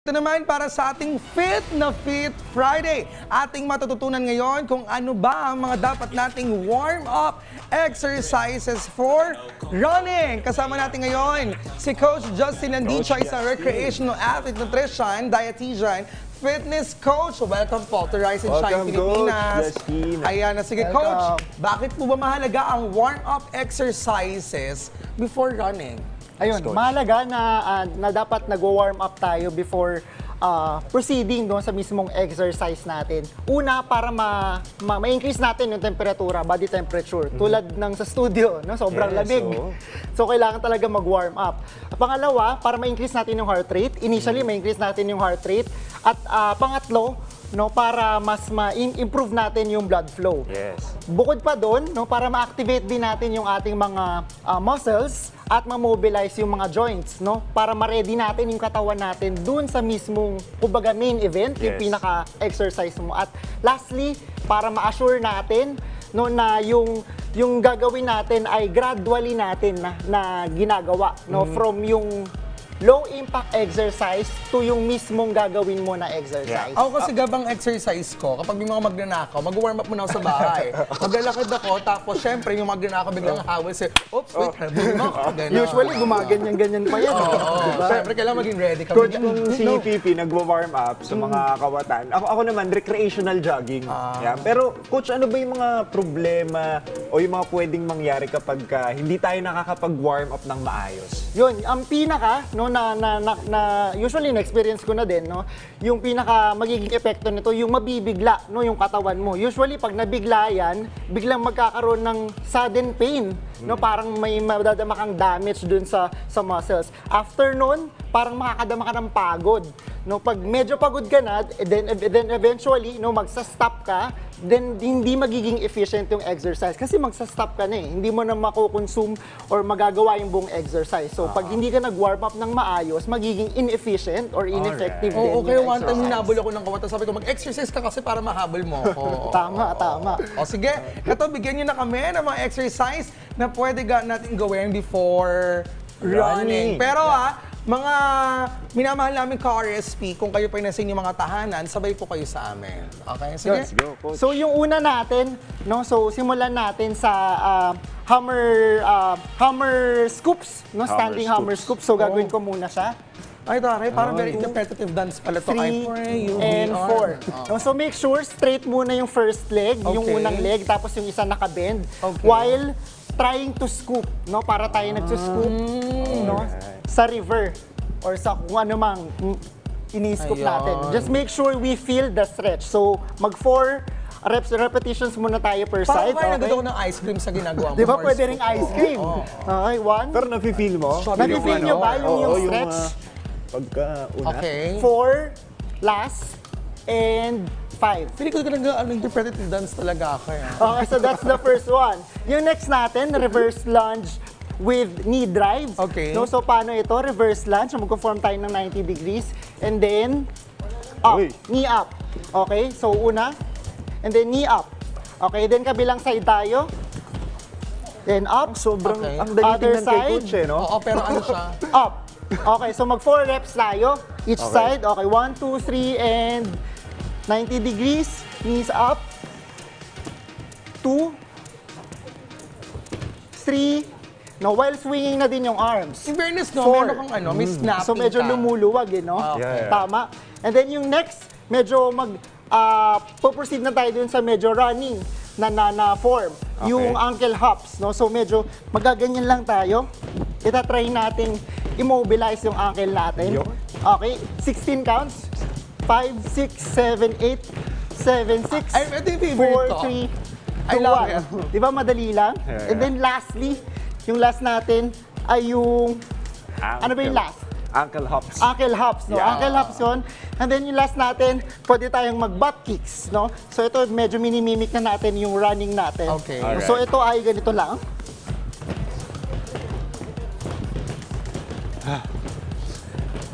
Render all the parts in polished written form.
Ito naman para sa ating Fit na Fit Friday. Ating matututunan ngayon kung ano ba ang mga dapat nating warm-up exercises for running. Kasama natin ngayon si Coach Justin Landicha, isang recreational athlete, nutrition, dietitian, fitness coach. Welcome po to Rise and Shine Pilipinas. Ayan na, sige Coach, bakit po ba mahalaga ang warm-up exercises before running? Ayun, mahalaga na dapat nag-warm up tayo before proceeding doon sa mismong exercise natin. Una, para ma-increase natin yung temperatura, body temperature. Tulad ng sa studio, no? Sobrang lamig. So, kailangan talaga mag-warm up. Pangalawa, para ma-increase natin yung heart rate. Initially, ma-increase natin yung heart rate. At pangatlo, no, para mas ma-improve natin yung blood flow. Bukod pa doon, no, para ma-activate din natin yung ating mga muscles at ma-mobilize yung mga joints, no, para ma-ready natin yung katawan natin doon sa mismong, kumbaga, main event, yung pinaka-exercise mo. At lastly, para ma-assure natin, no, na yung gagawin natin ay gradually natin na ginagawa, no, from yung low impact exercise to yung mismong gagawin mo na exercise. Ako kasi gabang exercise ko, kapag may mga magnanakaw, mag-warm up muna ako sa bahay. Maglalakad ako, tapos syempre yung magnanakaw biglang hawal siya, oops, wait, nabuli mo ako. Usually, gumaganyan-ganyan pa yan. Diba? Syempre, kailangan maging ready kami. Coach, kung si PP nagwa-warm up sa mga kawatan, ako naman, recreational jogging. Pero, Coach, ano ba yung mga problema o yung mga pwedeng mangyari kapag hindi tayo nakakapag-warm up ng maayos? Yun, ang pinaka, no, na usually na-experience ko na din, no, yung pinaka magiging epekto nito, yung mabibigla, no, yung katawan mo. Usually, pag nabigla yan, biglang magkakaroon ng sudden pain, no, parang may madadama kang damage dun sa muscles. After nun, parang makakadama ka ng pagod. No, pag medyo pagod ka na, then eventually, no, magsa-stop ka, then hindi magiging efficient yung exercise kasi magsa-stop ka na eh. Hindi mo na makukonsume or magagawa yung buong exercise. So, pag hindi ka nag-warm up ng maayos, magiging inefficient or ineffective din Oo, yung one time exercise. hinabol ako ng kawatan. Sabi ko, mag-exercise ka kasi para mahabol mo ako. Tama. O sige, ito, bigyan nyo na kami ng mga exercise na pwede natin gawin before running. Pero mga minamahal namin ka-RSP, kung kayo pa nasa inyong mga tahanan, sabay po kayo sa amin. Okay, sige. Let's go, Coach. So yung una natin, no, so simulan natin sa hammer scoops, no, standing hammer scoops. So gagawin ko muna siya. Ay, taray, parang very interpretative dance pala to. 3 and 4. No, so make sure straight muna yung first leg, yung Okay. unang leg, tapos yung isa nakabend, Okay. while trying to scoop, no, para tayo nagsuscoop, no, sa river or sa kung ano mang ini-scoop Ayun. natin. Just make sure we feel the stretch. So mag 4 repetitions muna tayo per Parang side. kayo nagdadaw ng ice cream sa ginagawa mo. Di ba Mars pwede ko. ring ice cream? Okay, 1. Pero nafe-feel mo? Nafe-feel nyo ba yung stretch? Pagka-una? Okay. 4, last, and 5. Pili ko talaga interpretative dance talaga ako. Okay, so that's the first one. Yung next natin, reverse lunge with knee drive. Okay. No, so paano ito? Reverse lunge. Mag-conform tayo ng 90 degrees. And then, up. Uy. Knee up. Okay, so una. And then knee up. Okay, then kabilang side tayo. Then up. Sobrang, Okay. ang dali Other tingnan kay side. Coach eh, no? Oo, pero ano siya? Up. Okay, so mag 4 reps tayo. Each Okay. side. Okay, 1, 2, 3, and 90 degrees. Knees up. 2, 3. No, while swinging na din yung arms. In fairness, no, 4. meron kang may snapping So medyo ka. lumuluwag, eh, no? Yeah. Tama. And then yung next, medyo po-proceed na tayo dun sa medyo running na form. Yung ankle hops, no? So medyo magaganyan lang tayo. Itatry natin immobilize yung ankle natin. Yun. Okay, 16 counts. 5, 6, 7, 8, 7, 6, Ay, ito yung favorite ko. 4, 3, I 2, love 1. Di ba madali lang? Yeah. And then lastly, yung last natin ay yung, ano ba yung last? Ankle hops. Ankle hops, no? Yeah. Ankle hops yun. And then yung last natin, pwede tayong mag-butt kicks, no? So ito, medyo minimimic na natin yung running natin. Okay. Alright. So ito ay ganito lang.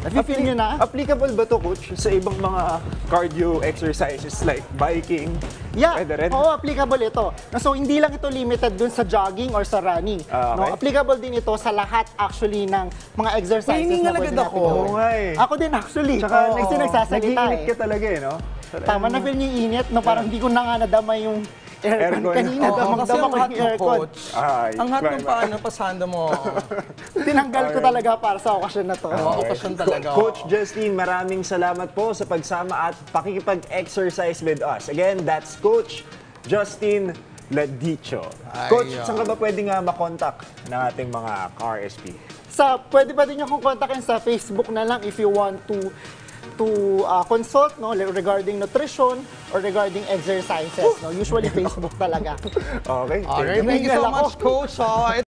Nafe-feel nyo na? Applicable ba to, Coach, sa ibang mga cardio exercises like biking? Yeah, Pwede rin? oo, applicable ito. So, hindi lang ito limited dun sa jogging or sa running. Ah, okay. No, applicable din ito sa lahat actually ng mga exercises Hiningal na pwede agad natin ako. gawin. Oo nga eh. Ako din actually. Tsaka Kasi nagsasalita nag-iinit eh. ka talaga eh, no? Tama na feel niyo yung init, no? Parang hindi ko na nga nadama yung aircon Aircon. kanina. Oo, kasi Damang-dama ang ko hot yung mo, aircon. coach. Ay, Ang hot ng iba-iba. paano, pasanda mo. Tinanggal ko talaga para sa okasyon na to. Oo, okasyon talaga. Coach Justine, maraming salamat po sa pagsama at pakikipag-exercise with us. Again, that's Coach Justine Ladicho. Ay, Coach, saan ka ba pwedeng makontak ng ating mga RSP? Pwede pa din nyo kong kontakin sa Facebook na lang if you want to consult regarding nutrition or regarding exercises. No? Usually Facebook talaga. Okay. Alright, thank you so Hiningal ako. much, Coach.